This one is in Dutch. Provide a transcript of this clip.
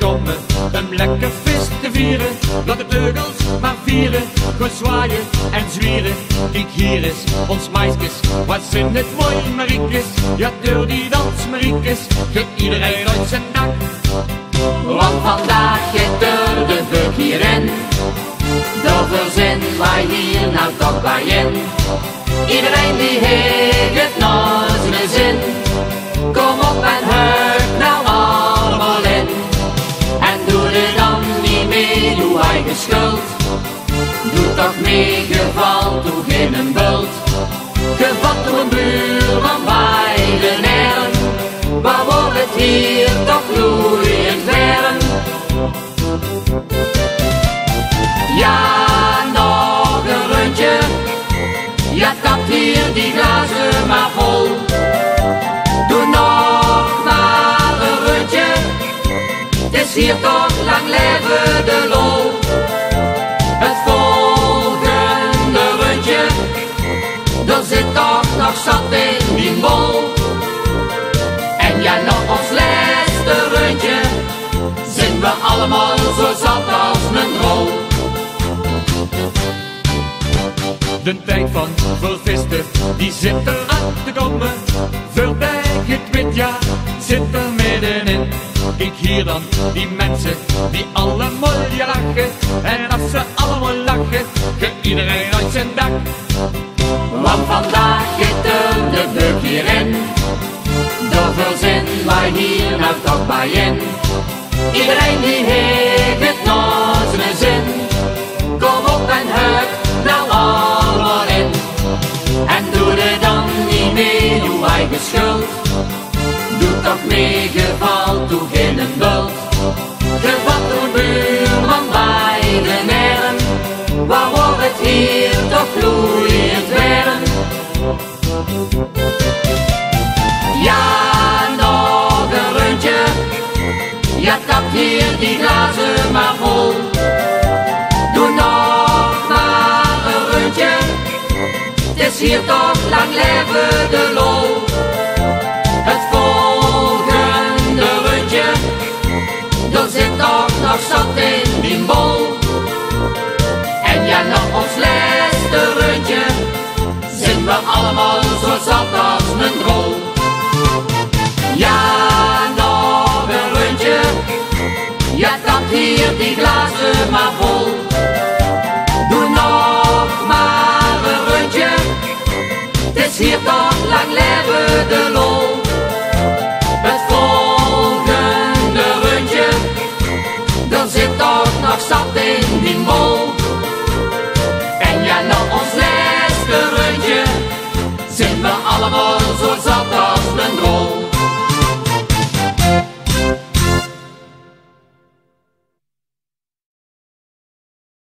komen een lekker vis te vieren. Laat de teugels maar vieren, gewoon zwaaien en zwieren. Kijk hier is ons meisjes, wat zijn het mooi Mariekes. Ja, door die dans Mariekes, gaat iedereen uit zijn dak. Want vandaag gaat er de buk hierin, daar verzinnen wij hier nou toch bij in. Iedereen die heeft het naar zijn zin, kom op en huik nou allemaal in. En doe er dan niet mee uw eigen schuld, doe toch mee, geval toe geen bult. Gevat door een buurman bij de neren, waar wordt het hier toch gloeiend warm. Ja, nog een rondje, ja, tapt hier die glazen maar vol. Doe nog maar een rondje, het is hier toch lang leven de lol. Het volgende rondje, er zit toch nog zat in die bol. En ja, nog ons laatste rondje, zijn we allemaal zo zat als een rol. De tijd van vervisten, die zit er aan te komen. Voorbij het windjaar zit er middenin. Kijk hier dan, die mensen die allemaal je lachen. En als ze allemaal lachen, gaat iedereen uit zijn dak. Want vandaag gaat er de buk hierin, daar verzinnen wij hier nou toch bij in. Iedereen die heeft het naar zijn zin, kom op en huik nou allemaal in. En doe er dan niet mee uw eigen schuld, doe toch mee, geval toe geen bult. Gevat door een buurman bij de neren, waar wordt het hier toch gloeiend warm. Ja, nog een rondje, ja, tapt hier die glazen maar vol. Doe nog maar een rondje, het is hier toch lang leven de lol. Het volgende rondje, er zit toch nog zat in die bol. En ja, nog ons laatste rondje, zijn we allemaal zo zat als een drol. Ja, nog een rondje, ja, tapt hier die glazen maar vol. Doe nog maar een rondje, het is hier toch lang leven de lol.